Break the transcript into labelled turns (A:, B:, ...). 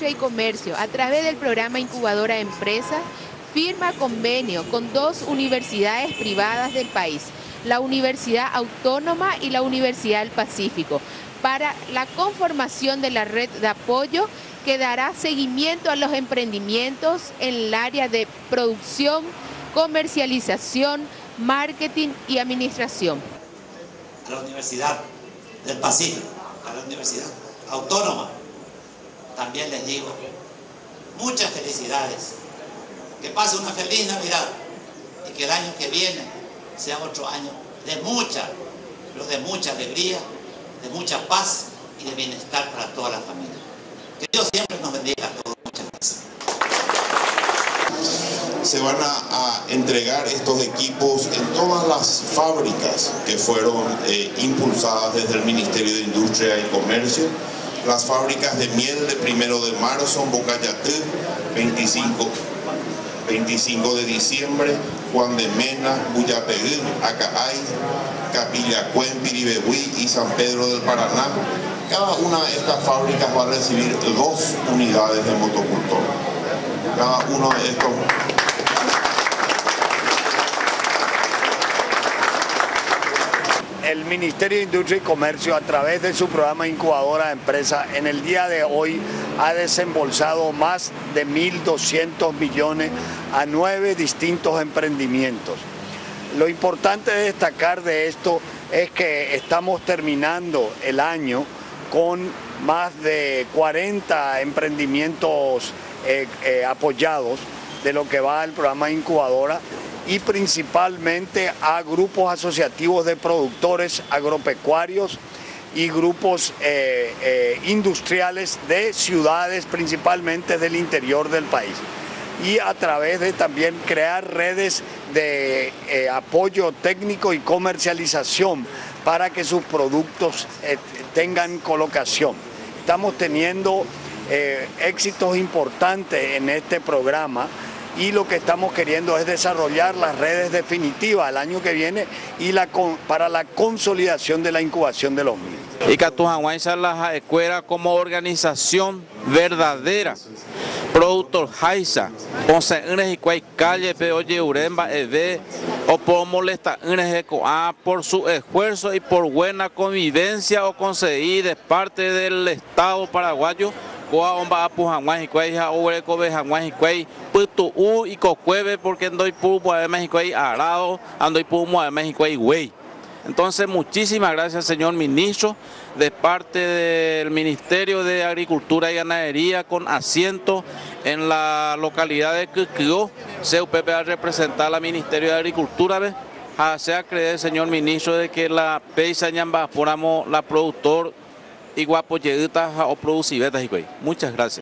A: Industria y Comercio, a través del programa Incubadora Empresa, firma convenio con 2 universidades privadas del país, la Universidad Autónoma y la Universidad del Pacífico, para la conformación de la red de apoyo que dará seguimiento a los emprendimientos en el área de producción, comercialización, marketing y administración.
B: A la Universidad del Pacífico, a la Universidad Autónoma, también les digo muchas felicidades, que pase una feliz Navidad y que el año que viene sea otro año de mucha alegría, de mucha paz y de bienestar para toda la familia. Que Dios siempre nos bendiga a todos. Muchas gracias.
C: Se van a entregar estos equipos en todas las fábricas que fueron impulsadas desde el Ministerio de Industria y Comercio. Las fábricas de miel de 1 de marzo, Bocayatú, 25 de diciembre, Juan de Mena, Buyapeguí, Acaay, Capillacuén, Piribebuí y San Pedro del Paraná. Cada una de estas fábricas va a recibir 2 unidades de motocultor. Cada uno de estos.
D: El Ministerio de Industria y Comercio, a través de su programa Incubadora de Empresas, en el día de hoy ha desembolsado más de 1.200 millones a 9 distintos emprendimientos. Lo importante de destacar de esto es que estamos terminando el año con más de 40 emprendimientos apoyados de lo que va el programa Incubadora, y principalmente a grupos asociativos de productores agropecuarios y grupos industriales de ciudades, principalmente del interior del país. Y a través de también crear redes de apoyo técnico y comercialización para que sus productos tengan colocación. Estamos teniendo éxitos importantes en este programa, y lo que estamos queriendo es desarrollar las redes definitivas el año que viene y para la consolidación de la incubación de los mismos.
E: Y Catujanguancha la escuela como organización verdadera, productor Haisa, once y cuay calle oye uremba o por molesta por su esfuerzo y por buena convivencia o conseguir de parte del Estado paraguayo. Omba Pujanguán y Cuey, Oreco Bejanguán y Cuey, Putu y Cocueve, porque andoy Pumo de México y Arado, andoy Pumo de México y Güey. Entonces, muchísimas gracias, señor ministro, de parte del Ministerio de Agricultura y Ganadería, con asiento en la localidad de Quiquio, CUPP va a representar al Ministerio de Agricultura, sea creer, señor ministro, de que la Peisa Ñamba, la productor y guapo lleguitas o producivetas y muchas gracias.